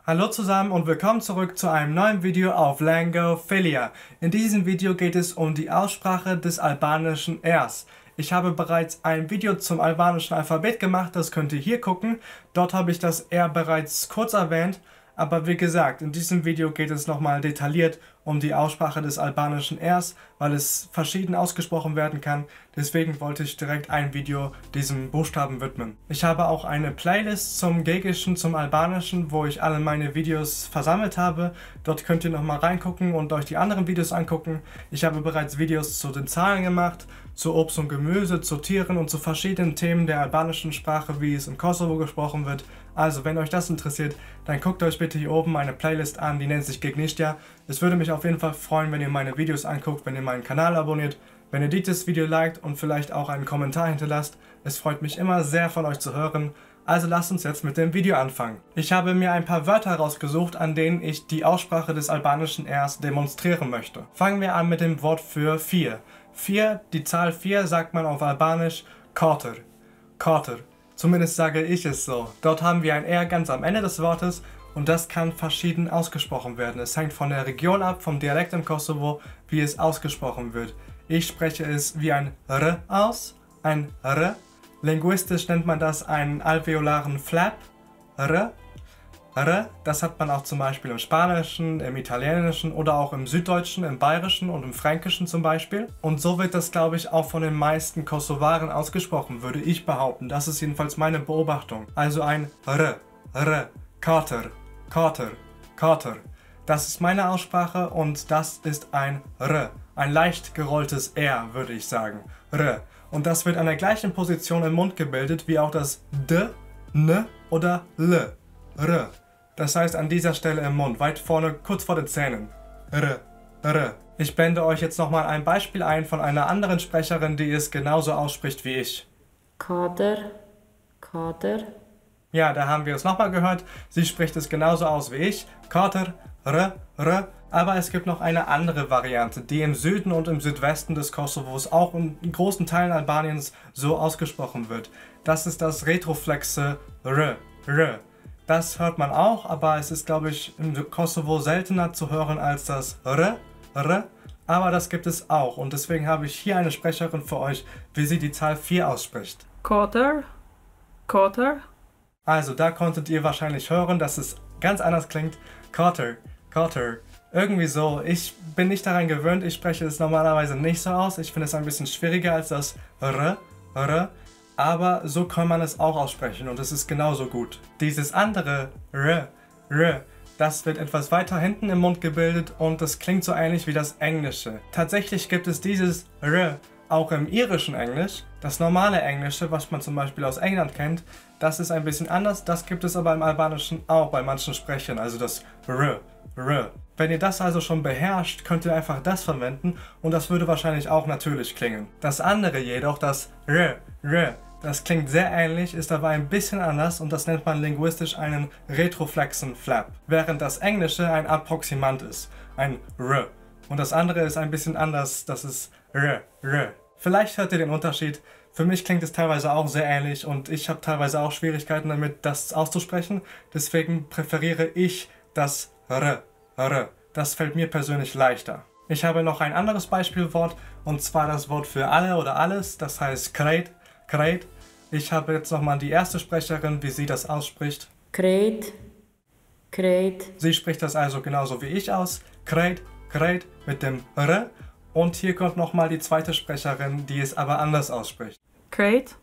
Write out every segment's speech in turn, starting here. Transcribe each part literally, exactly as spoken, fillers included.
Hallo zusammen und willkommen zurück zu einem neuen Video auf Langophilia. In diesem Video geht es um die Aussprache des albanischen Rs. Ich habe bereits ein Video zum albanischen Alphabet gemacht, das könnt ihr hier gucken. Dort habe ich das R bereits kurz erwähnt, aber wie gesagt, in diesem Video geht es nochmal detailliert um die Aussprache des albanischen Rs, weil es verschieden ausgesprochen werden kann. Deswegen wollte ich direkt ein Video diesem Buchstaben widmen. Ich habe auch eine Playlist zum Gegischen, zum Albanischen, wo ich alle meine Videos versammelt habe. Dort könnt ihr nochmal reingucken und euch die anderen Videos angucken. Ich habe bereits Videos zu den Zahlen gemacht, zu Obst und Gemüse, zu Tieren und zu verschiedenen Themen der albanischen Sprache, wie es im Kosovo gesprochen wird. Also, wenn euch das interessiert, dann guckt euch bitte hier oben meine Playlist an, die nennt sich Gegniștea. Es würde mich auf jeden Fall freuen, wenn ihr meine Videos anguckt, wenn ihr meinen Kanal abonniert, wenn ihr dieses Video liked und vielleicht auch einen Kommentar hinterlasst. Es freut mich immer sehr, von euch zu hören. Also lasst uns jetzt mit dem Video anfangen. Ich habe mir ein paar Wörter rausgesucht, an denen ich die Aussprache des albanischen Rs demonstrieren möchte. Fangen wir an mit dem Wort für vier. vier, die Zahl vier sagt man auf Albanisch katër. Katër. Zumindest sage ich es so. Dort haben wir ein R ganz am Ende des Wortes und das kann verschieden ausgesprochen werden. Es hängt von der Region ab, vom Dialekt im Kosovo, wie es ausgesprochen wird. Ich spreche es wie ein R aus, ein R. Linguistisch nennt man das einen alveolaren Flap. R. R. Das hat man auch zum Beispiel im Spanischen, im Italienischen oder auch im Süddeutschen, im Bayerischen und im Fränkischen zum Beispiel. Und so wird das, glaube ich, auch von den meisten Kosovaren ausgesprochen, würde ich behaupten. Das ist jedenfalls meine Beobachtung. Also ein R. R. Katër. Katër. Katër. Das ist meine Aussprache und das ist ein R. Ein leicht gerolltes R, würde ich sagen. R. Und das wird an der gleichen Position im Mund gebildet wie auch das D, N oder L. R. Das heißt an dieser Stelle im Mund, weit vorne, kurz vor den Zähnen. R. R. Ich blende euch jetzt nochmal ein Beispiel ein von einer anderen Sprecherin, die es genauso ausspricht wie ich. Katër. Katër. Ja, da haben wir es nochmal gehört. Sie spricht es genauso aus wie ich. Katër. R. R. Aber es gibt noch eine andere Variante, die im Süden und im Südwesten des Kosovos, auch in großen Teilen Albaniens, so ausgesprochen wird. Das ist das retroflexe R. R. Das hört man auch, aber es ist, glaube ich, im Kosovo seltener zu hören als das R. R. Aber das gibt es auch und deswegen habe ich hier eine Sprecherin für euch, wie sie die Zahl vier ausspricht. Katër. Katër. Also da konntet ihr wahrscheinlich hören, dass es ganz anders klingt. Katër. Katër. Irgendwie so. Ich bin nicht daran gewöhnt, ich spreche es normalerweise nicht so aus. Ich finde es ein bisschen schwieriger als das R. R. Aber so kann man es auch aussprechen und es ist genauso gut. Dieses andere R, R, das wird etwas weiter hinten im Mund gebildet und das klingt so ähnlich wie das Englische. Tatsächlich gibt es dieses R auch im irischen Englisch. Das normale Englische, was man zum Beispiel aus England kennt, das ist ein bisschen anders. Das gibt es aber im Albanischen auch bei manchen Sprechern, also das R, R. Wenn ihr das also schon beherrscht, könnt ihr einfach das verwenden und das würde wahrscheinlich auch natürlich klingen. Das andere jedoch, das R, R, das klingt sehr ähnlich, ist aber ein bisschen anders und das nennt man linguistisch einen retroflexen Flap, während das Englische ein Approximant ist, ein R. Und das andere ist ein bisschen anders, das ist R, R. Vielleicht hört ihr den Unterschied. Für mich klingt es teilweise auch sehr ähnlich und ich habe teilweise auch Schwierigkeiten damit, das auszusprechen. Deswegen präferiere ich das R, R. Das fällt mir persönlich leichter. Ich habe noch ein anderes Beispielwort und zwar das Wort für alle oder alles, das heißt krejt, krejt. Ich habe jetzt nochmal die erste Sprecherin, wie sie das ausspricht. Krejt. Krejt. Sie spricht das also genauso wie ich aus. Krejt, krejt mit dem R. Und hier kommt nochmal die zweite Sprecherin, die es aber anders ausspricht. Krejt.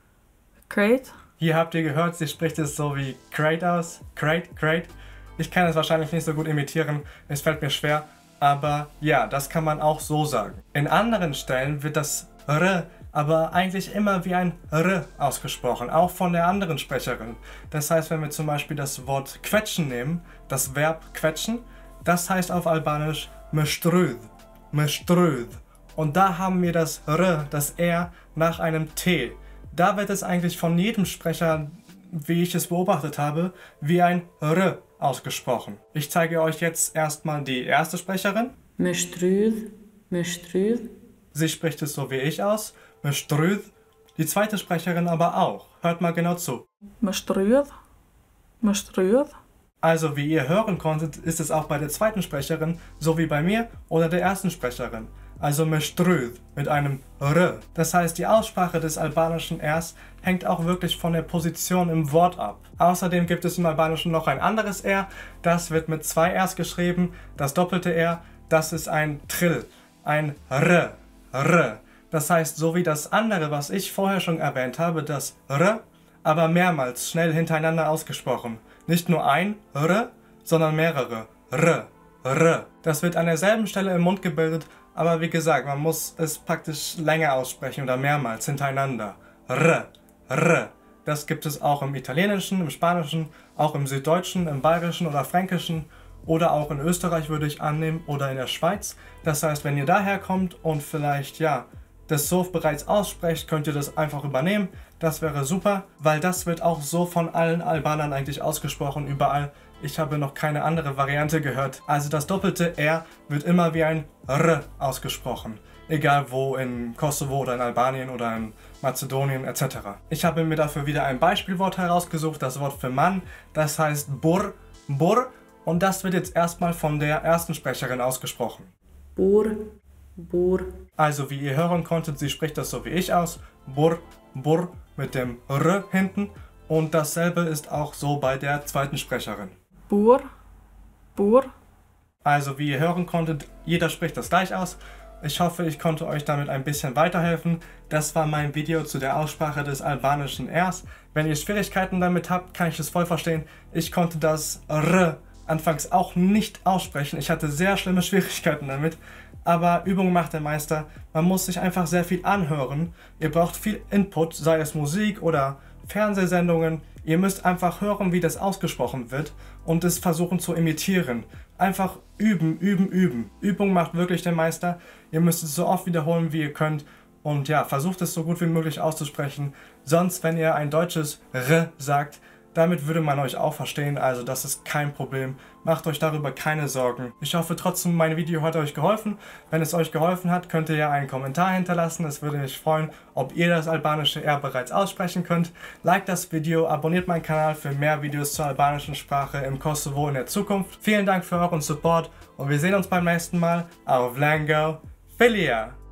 Krejt. Hier habt ihr gehört, sie spricht es so wie krejt aus. Krejt, krejt. Ich kann es wahrscheinlich nicht so gut imitieren, es fällt mir schwer. Aber ja, das kann man auch so sagen. In anderen Stellen wird das R aber eigentlich immer wie ein R ausgesprochen, auch von der anderen Sprecherin. Das heißt, wenn wir zum Beispiel das Wort quetschen nehmen, das Verb quetschen, das heißt auf Albanisch mestrüð, mestrüð. Und da haben wir das R, das R, nach einem T. Da wird es eigentlich von jedem Sprecher, wie ich es beobachtet habe, wie ein R ausgesprochen. Ich zeige euch jetzt erstmal die erste Sprecherin. Mestrüð. Mestrüð. Sie spricht es so wie ich aus. Mestrüð. Die zweite Sprecherin aber auch. Hört mal genau zu. Mestrüð. Mestrüð. Also wie ihr hören konntet, ist es auch bei der zweiten Sprecherin, so wie bei mir oder der ersten Sprecherin. Also mestrüd mit einem R. Das heißt, die Aussprache des albanischen Rs hängt auch wirklich von der Position im Wort ab. Außerdem gibt es im Albanischen noch ein anderes R, das wird mit zwei Rs geschrieben. Das doppelte R, das ist ein Trill, ein R, R. Das heißt, so wie das andere, was ich vorher schon erwähnt habe, das R, aber mehrmals schnell hintereinander ausgesprochen. Nicht nur ein R, sondern mehrere R, R. Das wird an derselben Stelle im Mund gebildet, aber wie gesagt, man muss es praktisch länger aussprechen oder mehrmals hintereinander. R, R. Das gibt es auch im Italienischen, im Spanischen, auch im Süddeutschen, im Bayerischen oder Fränkischen oder auch in Österreich würde ich annehmen oder in der Schweiz. Das heißt, wenn ihr daher kommt und vielleicht, ja, das so bereits aussprecht, könnt ihr das einfach übernehmen. Das wäre super, weil das wird auch so von allen Albanern eigentlich ausgesprochen, überall. Ich habe noch keine andere Variante gehört. Also das doppelte R wird immer wie ein R ausgesprochen. Egal wo, in Kosovo oder in Albanien oder in Mazedonien et cetera. Ich habe mir dafür wieder ein Beispielwort herausgesucht, das Wort für Mann. Das heißt Bur, Bur. Und das wird jetzt erstmal von der ersten Sprecherin ausgesprochen. Bur, Bur. Also wie ihr hören konntet, sie spricht das so wie ich aus. Bur, Bur mit dem R hinten. Und dasselbe ist auch so bei der zweiten Sprecherin. Bur, Bur. Also wie ihr hören konntet, jeder spricht das gleich aus. Ich hoffe, ich konnte euch damit ein bisschen weiterhelfen. Das war mein Video zu der Aussprache des albanischen Rs. Wenn ihr Schwierigkeiten damit habt, kann ich es voll verstehen. Ich konnte das R anfangs auch nicht aussprechen. Ich hatte sehr schlimme Schwierigkeiten damit. Aber Übung macht der Meister. Man muss sich einfach sehr viel anhören. Ihr braucht viel Input, sei es Musik oder Fernsehsendungen. Ihr müsst einfach hören, wie das ausgesprochen wird und es versuchen zu imitieren. Einfach üben, üben, üben. Übung macht wirklich den Meister. Ihr müsst es so oft wiederholen, wie ihr könnt. Und ja, versucht es so gut wie möglich auszusprechen. Sonst, wenn ihr ein deutsches R sagt, damit würde man euch auch verstehen, also das ist kein Problem. Macht euch darüber keine Sorgen. Ich hoffe trotzdem, mein Video hat euch geholfen. Wenn es euch geholfen hat, könnt ihr ja einen Kommentar hinterlassen. Es würde mich freuen, ob ihr das albanische R bereits aussprechen könnt. Liked das Video, abonniert meinen Kanal für mehr Videos zur albanischen Sprache im Kosovo in der Zukunft. Vielen Dank für euren Support und wir sehen uns beim nächsten Mal auf Lango Filia.